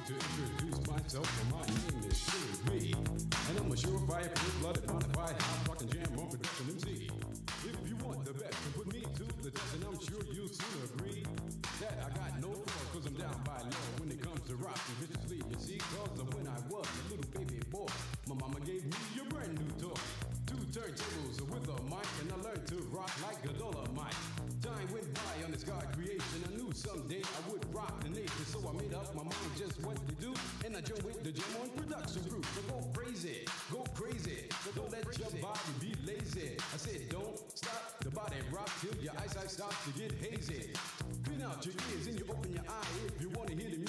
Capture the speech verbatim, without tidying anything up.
to introduce myself, for my name is Sugar and I'm a surefire, full-blooded, modified, hot fucking jam on production M C. If you want the best, then put me to the test, and I'm sure you'll soon agree that I got no fault, cause I'm down by law when it comes to rocking viciously. You see, cause when I was a little baby boy, my mama gave me a brand new toy. Two turntables with a mic, and I learned to rock like a Dolomite. Time went by on this God creation. I knew someday I would rock the nation, so I made up my mind just what to do, and I joined with the Jam On production group. So go crazy, go crazy, so don't let your body be lazy. I said don't stop the body rock till your eyesight starts to get hazy. Clean out your ears and you open your eye if you want to hear the